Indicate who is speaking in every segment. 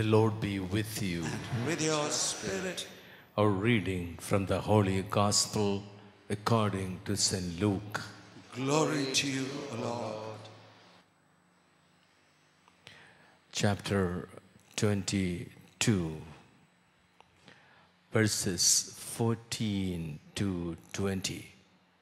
Speaker 1: The Lord be with you.
Speaker 2: And with your spirit.
Speaker 1: A reading from the Holy Gospel according to St. Luke.
Speaker 2: Glory to you, O Lord.
Speaker 1: Chapter 22, verses 14 to 20.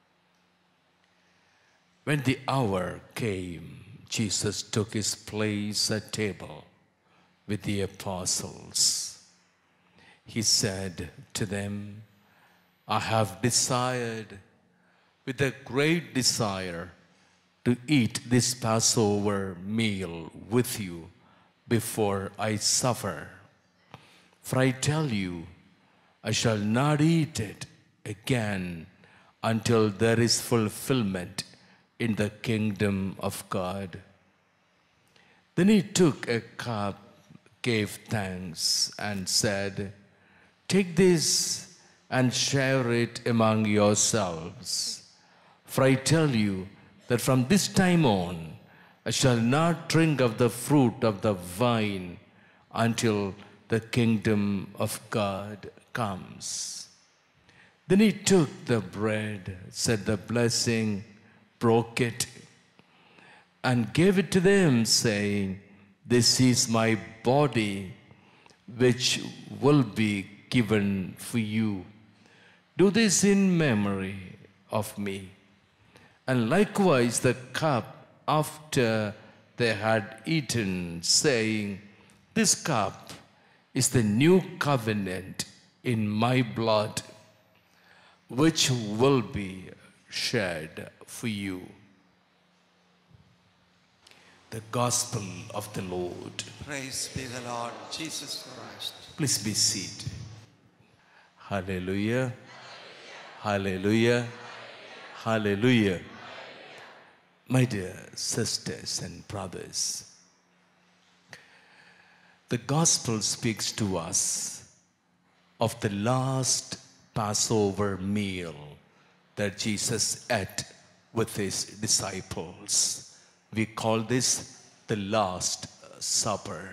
Speaker 1: When the hour came, Jesus took his place at table with the apostles. He said to them, I have desired with a great desire to eat this Passover meal with you before I suffer. For I tell you, I shall not eat it again until there is fulfillment in the kingdom of God. Then he took a cup, gave thanks, and said, Take this and share it among yourselves. For I tell you that from this time on, I shall not drink of the fruit of the vine until the kingdom of God comes. Then he took the bread, said the blessing, broke it, and gave it to them, saying, This is my body, which will be given for you. Do this in memory of me. And likewise the cup after they had eaten, saying, This cup is the new covenant in my blood, which will be shed for you. The Gospel of the Lord.
Speaker 2: Praise be the Lord Jesus Christ.
Speaker 1: Please be seated. Hallelujah. Hallelujah. Hallelujah. My dear sisters and brothers, the Gospel speaks to us of the last Passover meal that Jesus ate with his disciples. We call this the Last Supper.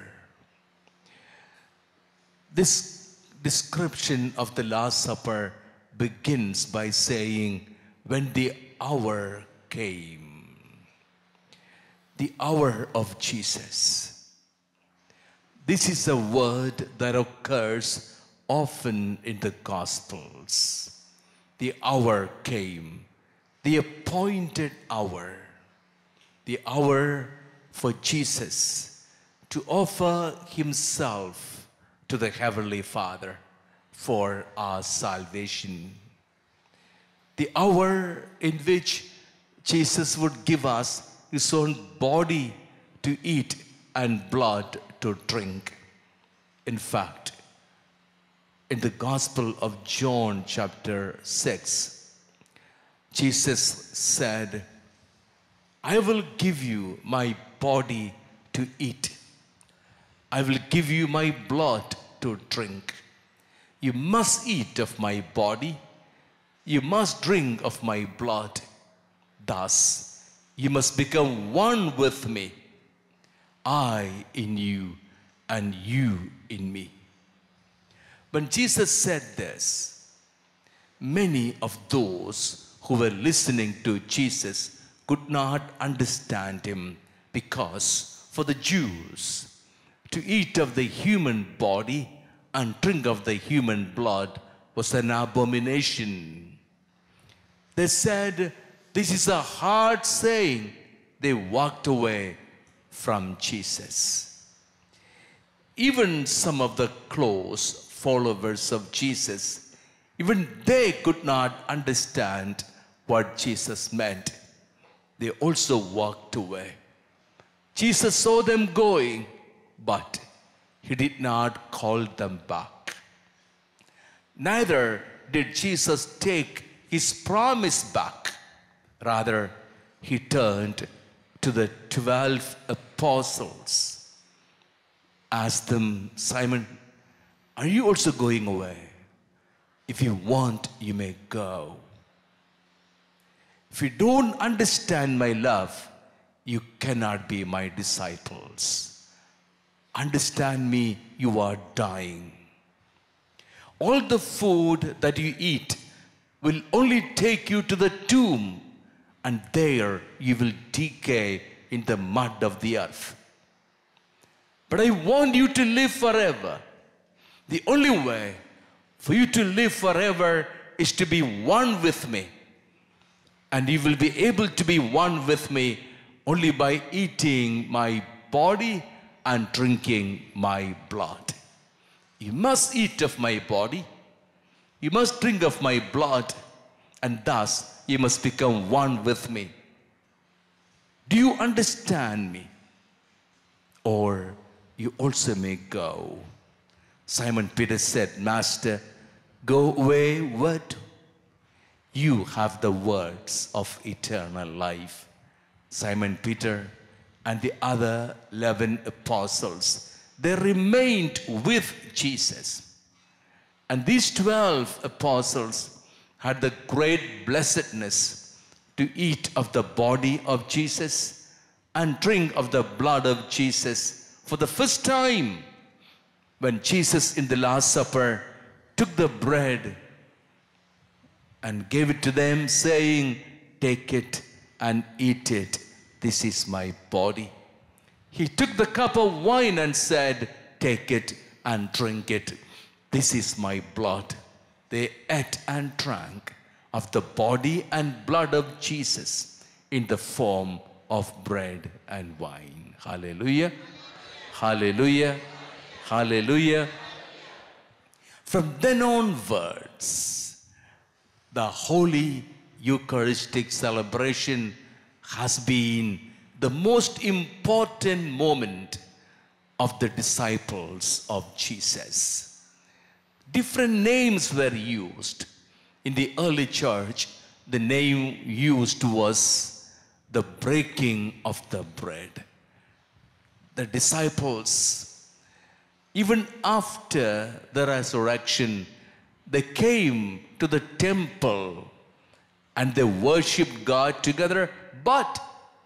Speaker 1: This description of the Last Supper begins by saying, when the hour came, the hour of Jesus. This is a word that occurs often in the Gospels. The hour came, the appointed hour. The hour for Jesus to offer himself to the Heavenly Father for our salvation. The hour in which Jesus would give us his own body to eat and blood to drink. In fact, in the Gospel of John chapter 6, Jesus said, I will give you my body to eat. I will give you my blood to drink. You must eat of my body. You must drink of my blood. Thus, you must become one with me. I in you and you in me. When Jesus said this, many of those who were listening to Jesus could not understand him, because for the Jews, to eat of the human body and drink of the human blood was an abomination. They said, this is a hard saying. They walked away from Jesus. Even some of the close followers of Jesus, even they could not understand what Jesus meant. They also walked away. Jesus saw them going, but he did not call them back. Neither did Jesus take his promise back. Rather, he turned to the 12 apostles, asked them, Simon, are you also going away? If you want, you may go. If you don't understand my love, you cannot be my disciples. understand me, you are dying. All the food that you eat will only take you to the tomb, and there you will decay in the mud of the earth. But I want you to live forever. The only way for you to live forever is to be one with me. And you will be able to be one with me only by eating my body and drinking my blood. You must eat of my body, you must drink of my blood, and thus you must become one with me. Do you understand me? Or you also may go. Simon Peter said, Master, go away, what? You have the words of eternal life. Simon Peter and the other 11 apostles, they remained with Jesus. And these 12 apostles had the great blessedness to eat of the body of Jesus and drink of the blood of Jesus for the first time. When Jesus in the Last Supper took the bread and gave it to them, saying, take it and eat it. This is my body. He took the cup of wine and said, take it and drink it. This is my blood. They ate and drank of the body and blood of Jesus in the form of bread and wine. Hallelujah. Hallelujah. Hallelujah. From then onwards, the Holy Eucharistic celebration has been the most important moment of the disciples of Jesus. Different names were used. In the early church, the name used was the breaking of the bread. The disciples, even after the resurrection, they came to the temple and they worshiped God together. But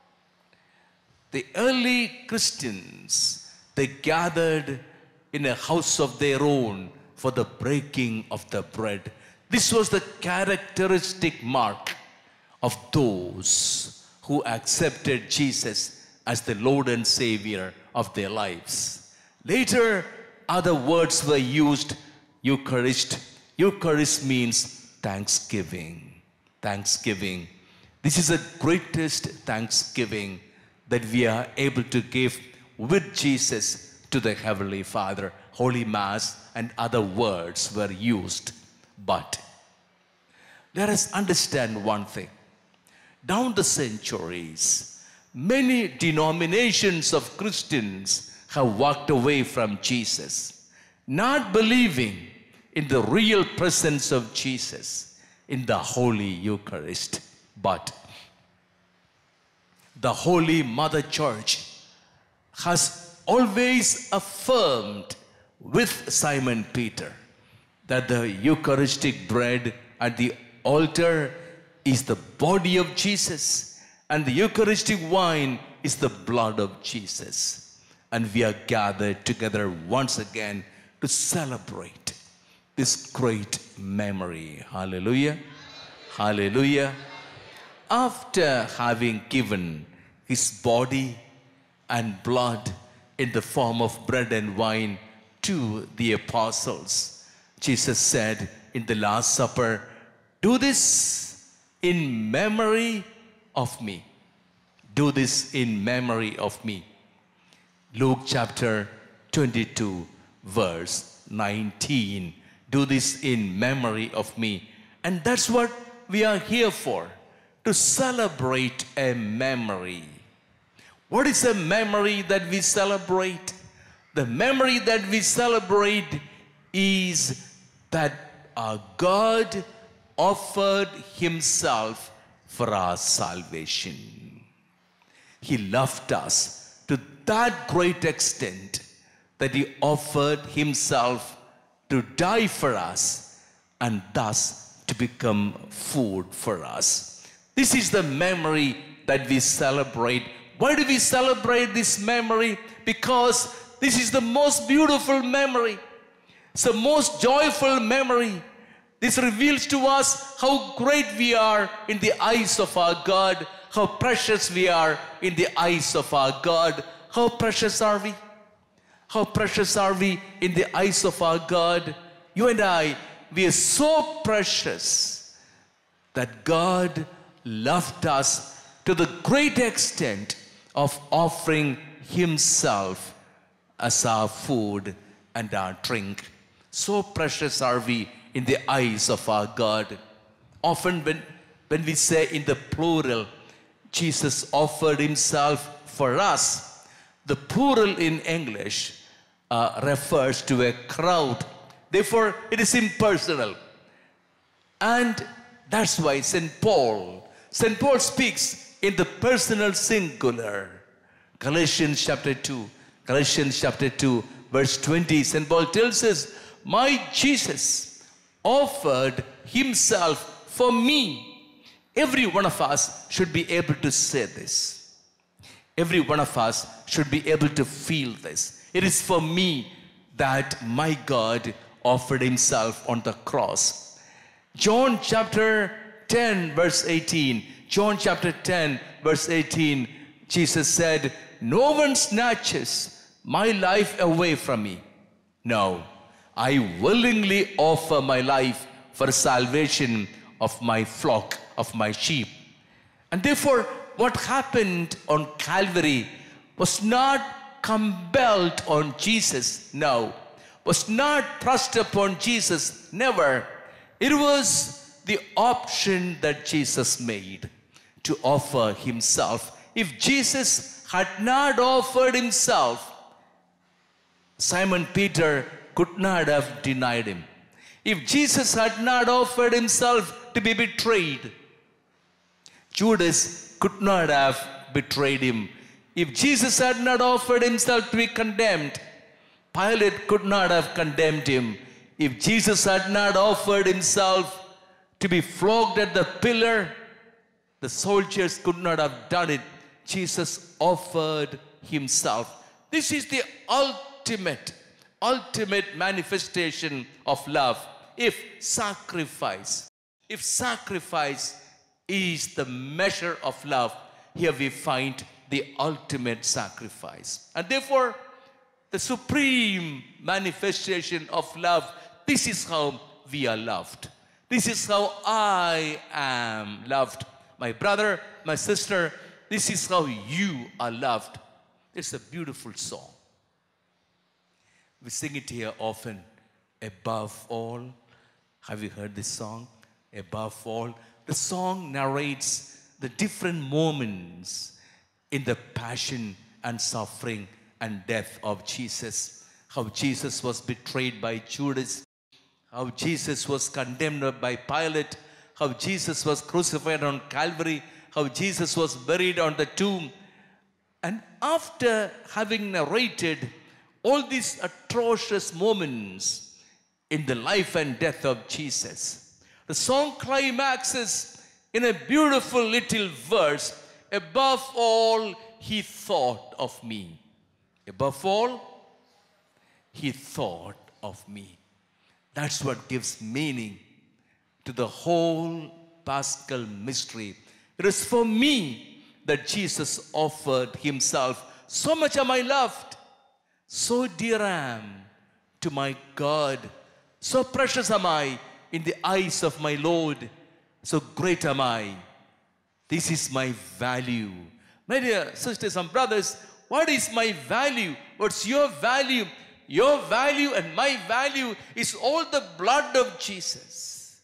Speaker 1: the early Christians, they gathered in a house of their own for the breaking of the bread. This was the characteristic mark of those who accepted Jesus as the Lord and Savior of their lives. Later, other words were used. Eucharist. Eucharist means thanksgiving. Thanksgiving. This is the greatest thanksgiving that we are able to give with Jesus to the Heavenly Father. Holy Mass and other words were used. But let us understand one thing. Down the centuries, many denominations of Christians have walked away from Jesus, not believing in the real presence of Jesus in the Holy Eucharist. But the Holy Mother Church has always affirmed with Simon Peter that the Eucharistic bread at the altar is the body of Jesus and the Eucharistic wine is the blood of Jesus. And we are gathered together once again to celebrate this great memory. Hallelujah. Hallelujah. After having given his body and blood in the form of bread and wine to the apostles, Jesus said in the Last Supper, do this in memory of me. Do this in memory of me. Luke chapter 22, verse 19. Do this in memory of me. And that's what we are here for, to celebrate a memory. What is a memory that we celebrate? The memory that we celebrate is that our God offered himself for our salvation. He loved us to that great extent that he offered himself to die for us and thus to become food for us. This is the memory that we celebrate. Why do we celebrate this memory? Because This is the most beautiful memory. It's the most joyful memory. This reveals to us how great we are in the eyes of our God, how precious we are in the eyes of our God. How precious are we? How precious are we in the eyes of our God? You and I, we are so precious that God loved us to the great extent of offering Himself as our food and our drink. So precious are we in the eyes of our God. Often when we say in the plural, Jesus offered Himself for us, the plural in English refers to a crowd. Therefore, it is impersonal. And that's why St. Paul speaks in the personal singular. Galatians chapter 2, verse 20, St. Paul tells us, my Jesus offered Himself for me. Every one of us should be able to say this. Every one of us should be able to feel this. It is for me that my God offered Himself on the cross. John chapter 10, verse 18. John chapter 10, verse 18. Jesus said, no one snatches my life away from me. No, I willingly offer my life for salvation of my flock, of my sheep. And therefore, what happened on Calvary was not compelled on Jesus, no. Was not thrust upon Jesus, never. It was the option that Jesus made to offer Himself. If Jesus had not offered Himself, Simon Peter could not have denied Him. If Jesus had not offered Himself to be betrayed, Judas could not have betrayed Him. If Jesus had not offered Himself to be condemned, Pilate could not have condemned Him. If Jesus had not offered Himself to be flogged at the pillar, the soldiers could not have done it. Jesus offered Himself. This is the ultimate manifestation of love. If sacrifice is the measure of love, here we find the ultimate sacrifice. And therefore, the supreme manifestation of love, this is how we are loved. This is how I am loved. My brother, my sister, this is how you are loved. It's a beautiful song. We sing it here often. Above all. Have you heard this song? Above all. The song narrates the different moments in the passion and suffering and death of Jesus. How Jesus was betrayed by Judas. How Jesus was condemned by Pilate. How Jesus was crucified on Calvary. How Jesus was buried on the tomb. And after having narrated all these atrocious moments in the life and death of Jesus, the song climaxes in a beautiful little verse. Above all, He thought of me. Above all, He thought of me. That's what gives meaning to the whole Paschal mystery. It is for me that Jesus offered Himself. So much am I loved. So dear I am to my God. So precious am I in the eyes of my Lord. So great am I. This is my value. My dear sisters and brothers, what is my value? What's your value? Your value and my value is all the blood of Jesus.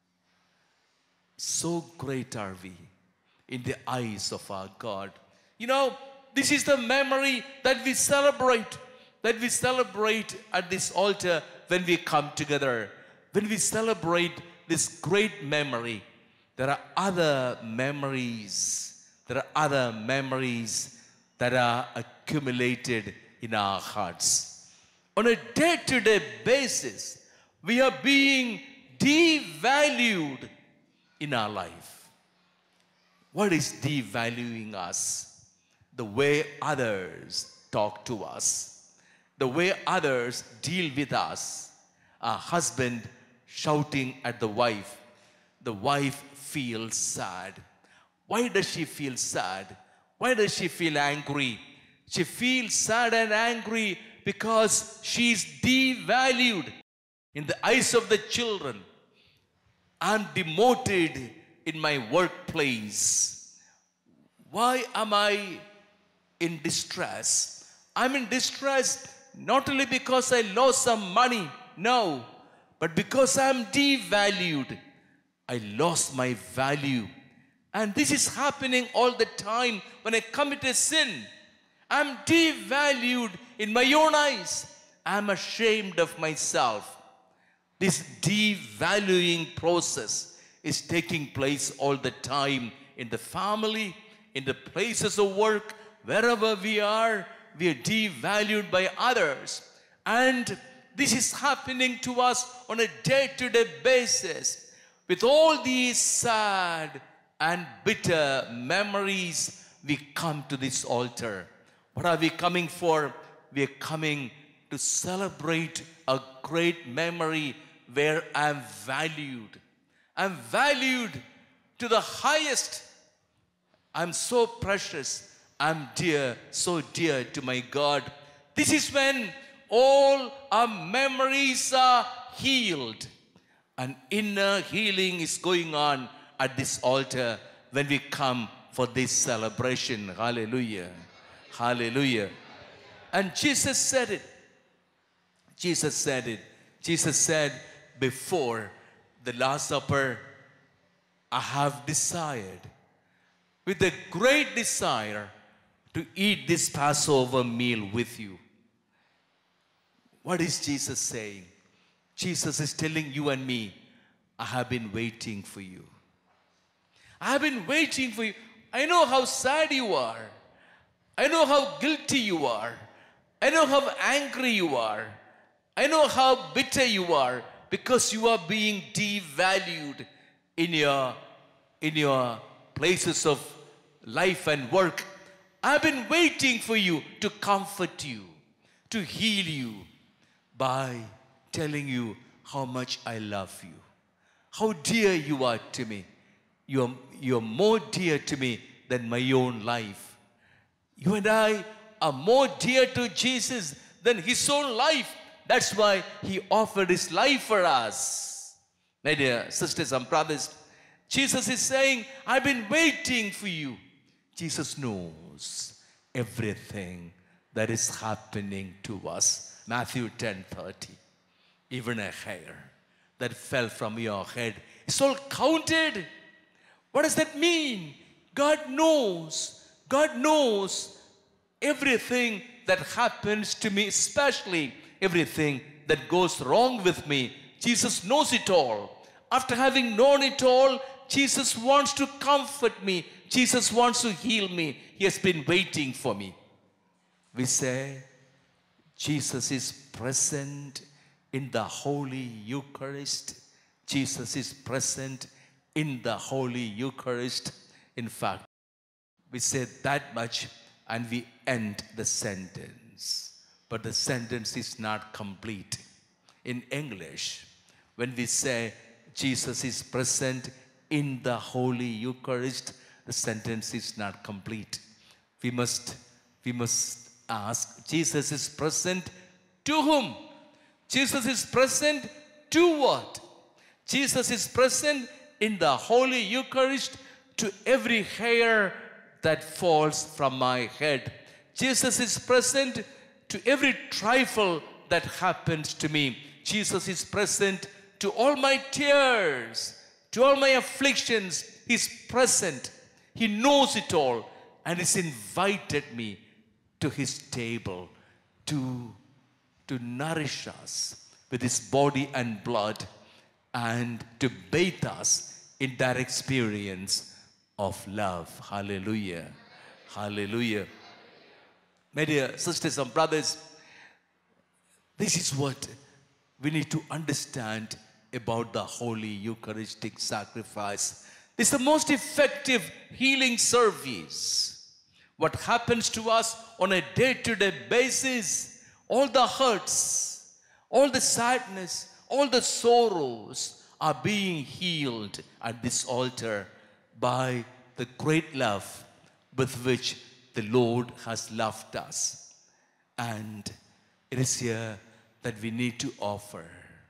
Speaker 1: So great are we in the eyes of our God. You know, this is the memory that we celebrate. That we celebrate at this altar when we come together. When we celebrate this great memory, there are other memories. There are other memories that are accumulated in our hearts. On a day-to-day basis, we are being devalued in our life. What is devaluing us? The way others talk to us. the way others deal with us. A husband shouting at the wife feels sad. Why does she feel sad? Why does she feel angry? She feels sad and angry because she's devalued in the eyes of the children. I'm demoted in my workplace. Why am I in distress? I'm in distress not only because I lost some money, no, but because I'm devalued. I lost my value. And this is happening all the time when I commit a sin. I'm devalued in my own eyes. I'm ashamed of myself. This devaluing process is taking place all the time in the family, in the places of work, wherever we are devalued by others. And this is happening to us on a day-to-day basis. With all these sad and bitter memories, we come to this altar. What are we coming for? We are coming to celebrate a great memory where I'm valued. I'm valued to the highest. I'm so precious. I'm dear, so dear to my God. This is when all our memories are healed. An inner healing is going on at this altar when we come for this celebration. Hallelujah. Hallelujah. And Jesus said it. Jesus said it. Jesus said, before the Last Supper, I have desired, with a great desire, to eat this Passover meal with you. What is Jesus saying? Jesus is telling you and me, I have been waiting for you. I have been waiting for you. I know how sad you are. I know how guilty you are. I know how angry you are. I know how bitter you are because you are being devalued in your places of life and work. I've been waiting for you to comfort you, to heal you by telling you how much I love you, how dear you are to me. You're more dear to me than my own life. You and I are more dear to Jesus than his own life. That's why he offered his life for us. My dear sisters and brothers, Jesus is saying, I've been waiting for you. Jesus knows everything that is happening to us. Matthew 10:30. Even a hair that fell from your head is all counted. What does that mean? God knows. God knows everything that happens to me, especially everything that goes wrong with me. Jesus knows it all. After having known it all, Jesus wants to comfort me. Jesus wants to heal me. He has been waiting for me. We say, Jesus is present in the Holy Eucharist. Jesus is present in the Holy Eucharist. In fact, we say that much and we end the sentence. But the sentence is not complete. In English, when we say Jesus is present in the Holy Eucharist, the sentence is not complete. We must ask, Jesus is present to whom? Jesus is present to what? Jesus is present in the Holy Eucharist to every hair that falls from my head. Jesus is present to every trifle that happens to me. Jesus is present to all my tears, to all my afflictions. He's present. He knows it all and has invited me to his table to nourish us with his body and blood and to bathe us in that experience of love. Hallelujah. Hallelujah. My dear sisters and brothers, this is what we need to understand about the Holy Eucharistic sacrifice. This is the most effective healing service. What happens to us on a day-to-day basis, all the hurts, all the sadness, all the sorrows are being healed at this altar by the great love with which the Lord has loved us. And it is here that we need to offer.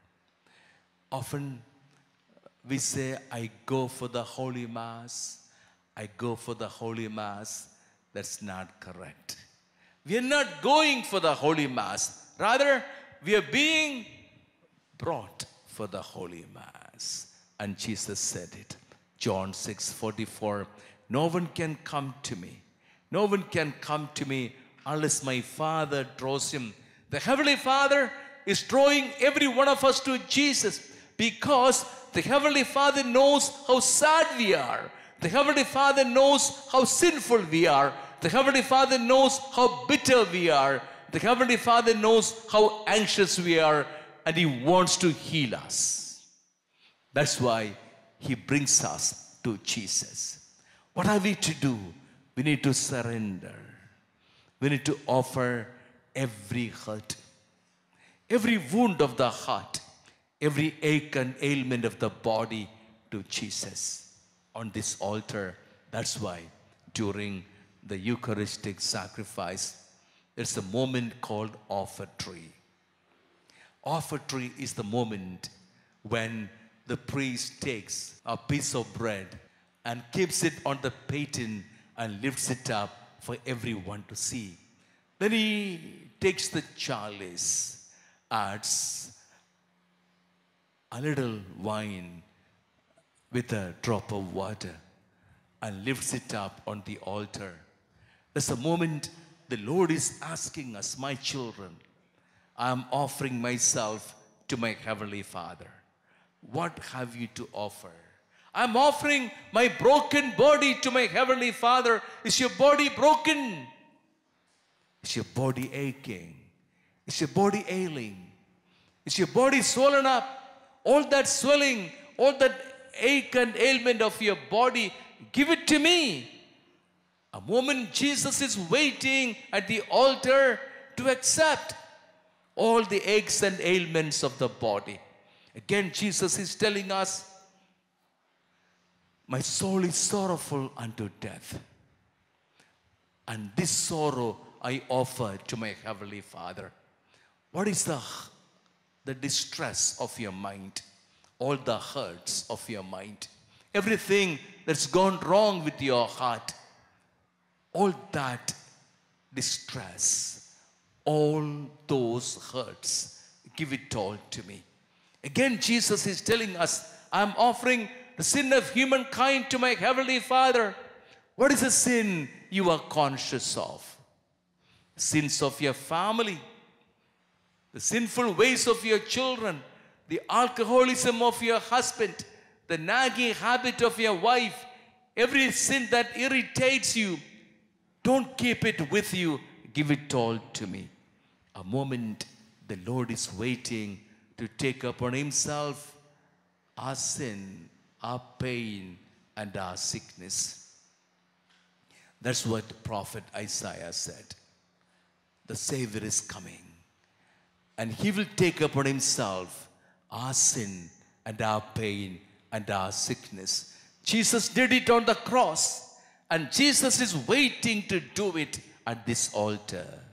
Speaker 1: Often we say, I go for the Holy Mass. I go for the Holy Mass. That's not correct. We are not going for the Holy Mass. Rather, we are being brought for the Holy Mass. And Jesus said it. John 6:44, no one can come to me. No one can come to me unless my Father draws him. The Heavenly Father is drawing every one of us to Jesus because the Heavenly Father knows how sad we are. The Heavenly Father knows how sinful we are. The Heavenly Father knows how bitter we are. The Heavenly Father knows how anxious we are, and He wants to heal us. That's why He brings us to Jesus. What are we to do? We need to surrender. We need to offer every hurt, every wound of the heart, every ache and ailment of the body to Jesus on this altar. That's why during the Eucharistic sacrifice, there's a moment called offertory. Offertory is the moment when the priest takes a piece of bread and keeps it on the paten and lifts it up for everyone to see. Then he takes the chalice, adds a little wine with a drop of water and lifts it up on the altar. There's a moment the Lord is asking us, my children, I am offering myself to my Heavenly Father. What have you to offer? I'm offering my broken body to my Heavenly Father. Is your body broken? Is your body aching? Is your body ailing? Is your body swollen up? All that swelling, all that ache and ailment of your body, give it to me. A moment Jesus is waiting at the altar to accept all the aches and ailments of the body. Again, Jesus is telling us, my soul is sorrowful unto death. And this sorrow I offer to my Heavenly Father. What is the distress of your mind? All the hurts of your mind. Everything that's gone wrong with your heart. All that distress, all those hurts, give it all to me. Again, Jesus is telling us, I'm offering the sin of humankind to my Heavenly Father. What is the sin you are conscious of? Sins of your family, the sinful ways of your children, the alcoholism of your husband, the nagging habit of your wife, every sin that irritates you. Don't keep it with you. Give it all to me. A moment the Lord is waiting to take upon Himself our sin, our pain, and our sickness. That's what Prophet Isaiah said. The Savior is coming, and He will take upon Himself our sin and our pain and our sickness. Jesus did it on the cross, and Jesus is waiting to do it at this altar.